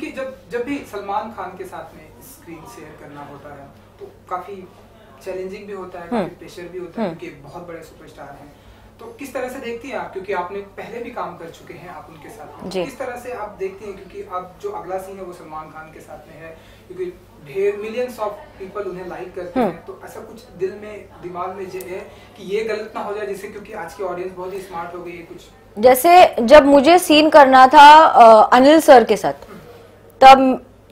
क्योंकि जब भी सलमान खान के साथ में स्क्रीन शेयर करना होता है तो काफी चैलेंजिंग भी होता है, काफी प्रेशर भी होता है, क्योंकि बहुत बड़े सुपरस्टार हैं। तो किस तरह से देखती हैं आप, क्योंकि आपने पहले भी काम कर चुके हैं आप उनके साथ, किस तरह से आप देखती हैं, क्योंकि अब जो अगला सीन है वो सलमान खान के साथ में है, क्योंकि ढेर मिलियंस ऑफ पीपल उन्हें लाइक करते हैं, तो ऐसा कुछ दिल में दिमाग में जो है कि ये गलत ना हो जाए, जिससे क्योंकि आज की ऑडियंस बहुत ही स्मार्ट हो गई है कुछ। जैसे जब मुझे सीन करना था अनिल सर के साथ, तब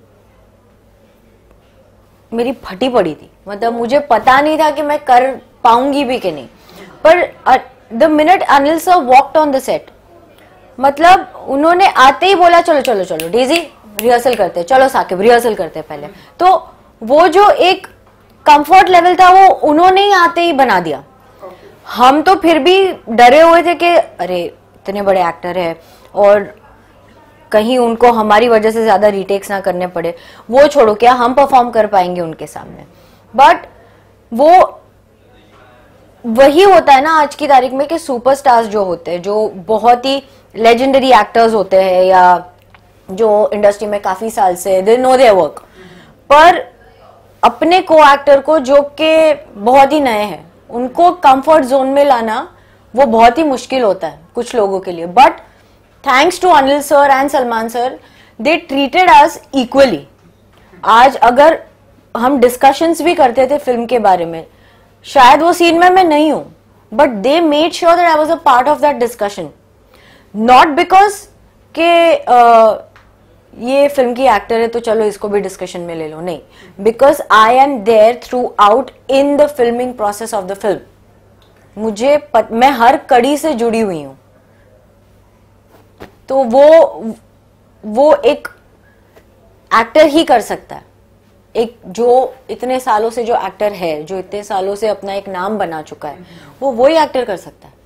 मेरी फटी पड़ी थी, मतलब मुझे पता नहीं था कि मैं कर पाऊंगी भी कि नहीं। पर the minute Anil sir walked on the set, मतलब उन्होंने आते ही बोला चलो चलो चलो डेजी रिहर्सल करते, चलो साकिब रिहर्सल करते पहले, तो वो जो एक कंफर्ट लेवल था वो उन्होंने ही आते ही बना दिया। हम तो फिर भी डरे हुए थे कि अरे इतने बड़े एक्टर है और कहीं उनको हमारी वजह से ज्यादा रीटेक्स ना करने पड़े, वो छोड़ो क्या हम परफॉर्म कर पाएंगे उनके सामने। बट वो वही होता है ना आज की तारीख में कि सुपरस्टार्स जो होते हैं, जो बहुत ही लेजेंडरी एक्टर्स होते हैं या जो इंडस्ट्री में काफी साल से दे नो देयर वर्क, पर अपने को एक्टर को जो कि बहुत ही नए हैं उनको कंफर्ट जोन में लाना वो बहुत ही मुश्किल होता है कुछ लोगों के लिए। But thanks to Anil sir and Salman sir, they treated us equally. आज अगर हम डिस्कशंस भी करते थे फिल्म के बारे में, शायद वो सीन में मैं नहीं हूं, but they made sure that I was a part of that discussion, not because के ये फिल्म की एक्टर है तो चलो इसको भी डिस्कशन में ले लो, नहीं, because I am there throughout in the filming process of the film. मैं हर कड़ी से जुड़ी हुई हूं, तो वो एक एक्टर ही कर सकता है। एक जो इतने सालों से जो एक्टर है, जो इतने सालों से अपना एक नाम बना चुका है, वो वही एक्टर कर सकता है।